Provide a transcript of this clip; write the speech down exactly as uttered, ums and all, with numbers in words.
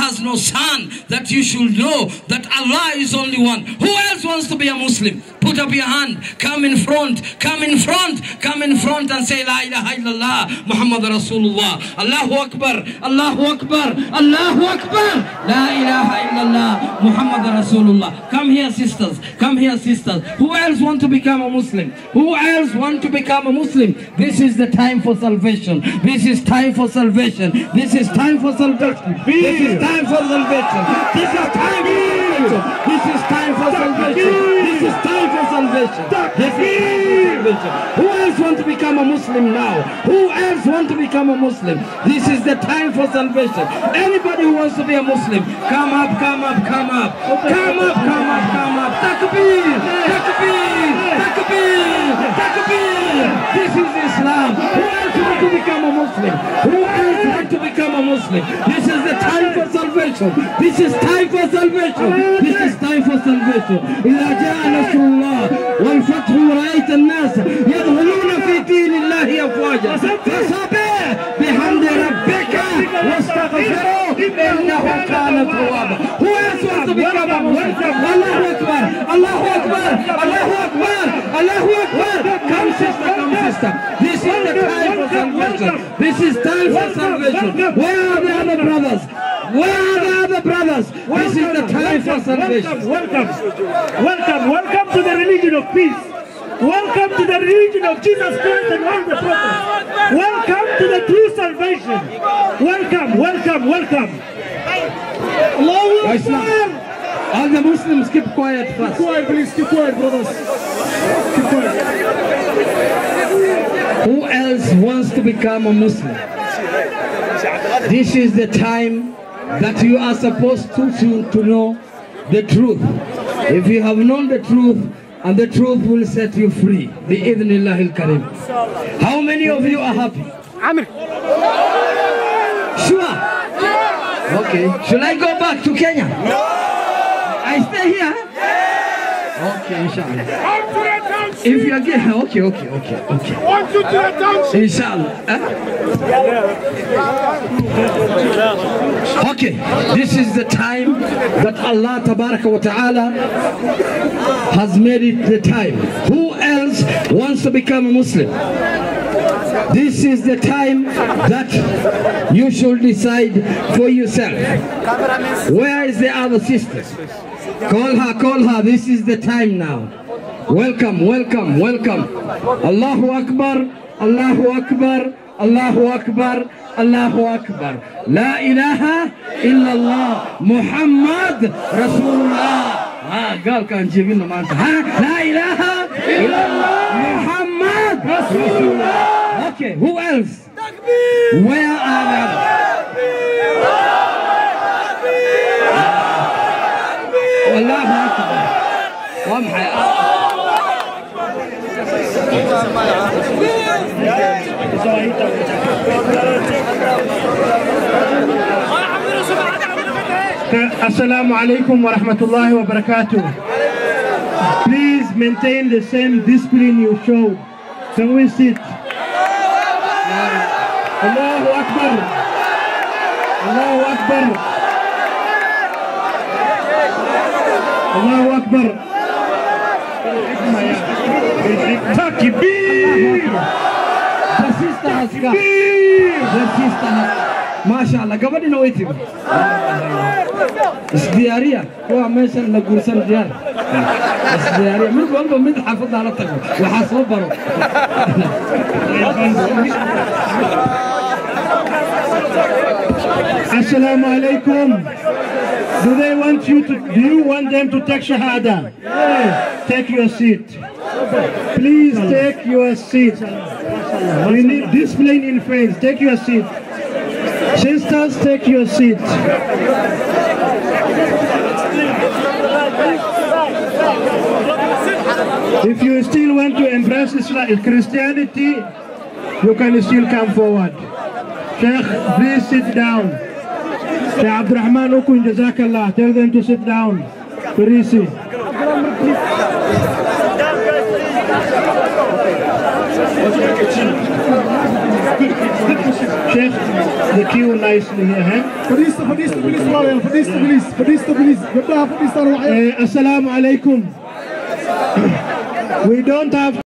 has no son, that you should know that Allah is only one. Who else wants to be a Muslim? Put up your hand. Come in front. Come in front. Come in front and say La ilaha illallah Muhammad Rasulullah. Allahu Akbar. Allahu Akbar. Allahu Akbar. La ilaha illallah Muhammad Rasulullah. Come here, sisters. Come here, sisters. Who else want to become a Muslim? Who else want to become a Muslim? This is the time for salvation. This is time for salvation. This is time for salvation. This is time for salvation. This is time for salvation. This is time for salvation. This is time for salvation. This is time for salvation. Who else want to become a Muslim now? Who else want to become a Muslim? This is the time for salvation. Anybody who wants to be a Muslim, come up, come up, come up. Come up, come up, come up. Takbir! Takbir! Takbir! Takbir! This is Islam. Who else want to become a Muslim? Who else want to become a Muslim? This is the time for salvation. This is time for salvation. This is time for salvation. إذا جاء نصر الله والفتح ورأيت الناس يدخلون في دين الله أفواجا فسبح بحمد ربك واستغفره إنه كان توابا. Who else wants to become a Muslim? Allahu Akbar! Allahu Akbar! Allahu Akbar! Allahu Akbar! Come sister, come sister. This is the time for salvation. This is time for salvation. Where are the other brothers? Where are the other brothers? This is the time for salvation. Welcome, welcome, welcome to the religion of peace. Welcome to the religion of Jesus Christ and all the prophets. Welcome to the true salvation. Welcome, welcome, welcome. Allahu Akbar. All the Muslims keep quiet first. Keep quiet, please. Keep quiet, brothers. Keep quiet. Who else wants to become a Muslim? This is the time that you are supposed to, to, to know the truth. If you have known the truth, and the truth will set you free. Bi-idhnillahil karim. How many of you are happy? Amir. Sure. Okay. Should I go back to Kenya? No. I stay here? Okay, inshallah. If you are getting, okay, okay, okay, okay. Want you to the township. Inshallah. Huh? Okay, this is the time that Allah Tabaraka wa Ta'ala has made it the time. Who else wants to become a Muslim? This is the time that you should decide for yourself. Where is the other sister? Call her, call her. This is the time now. Welcome, welcome, welcome. Allahu Akbar, Allahu Akbar, Allahu Akbar, Allahu Akbar. La ilaha illallah Muhammad Rasulullah. Ah, girl can't give in the matter. La ilaha illallah Muhammad Rasulullah. Okay, who else? Where are the Allahu Akbar. Assalamu alaikum wa rahmatullahi wa barakatuh. Please maintain the same discipline you showed. Can we sit? Allahu Akbar. Allahu Akbar. Allahu Akbar. Takbir. The sister has come. The sister has MashaAllah, gabadhi na waiting. Isdiyaariya, kuwa meesha la guursan diyaar. Isdiyaariya, mid walba mid xafada la tago. Waxa soo baro. Assalamu alaikum. Do they want you to, do you want them to take shahada? Yes. Take your seat. Please take your seat. We need discipline in friends. Take your seat. Sisters, take your seat. If you still want to embrace Islam, Christianity, you can still come forward. Sheikh, please sit down. Sheikh Abdurrahman Ukun, Jazakallah. Tell them to sit down. Parisi. Sheikh, the queue nicely here, huh? Fadhiista, fadhiista, please, walaalayaal, fadhiista, please, fadhiista, please. Gabdhaha fadhiistaan waxay. Uh, Assalamu alaikum. We don't have